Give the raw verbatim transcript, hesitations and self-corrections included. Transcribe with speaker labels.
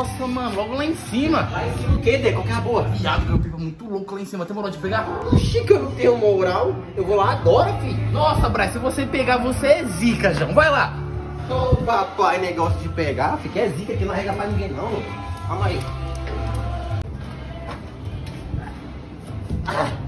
Speaker 1: Nossa, mano, logo lá em cima.
Speaker 2: Lá em cima o quê, Dê? Qual que é a boa?
Speaker 1: Viado, meu pipa muito louco lá em cima. Tem moral de pegar?
Speaker 2: Oxi, que eu não tenho moral. Eu vou lá agora, filho.
Speaker 1: Nossa, Braz, se você pegar, você é zica, João. Vai lá.
Speaker 2: Ô, papai, negócio de pegar, filho, que é zica, que não arrega mais ninguém, não. Calma aí. Ah.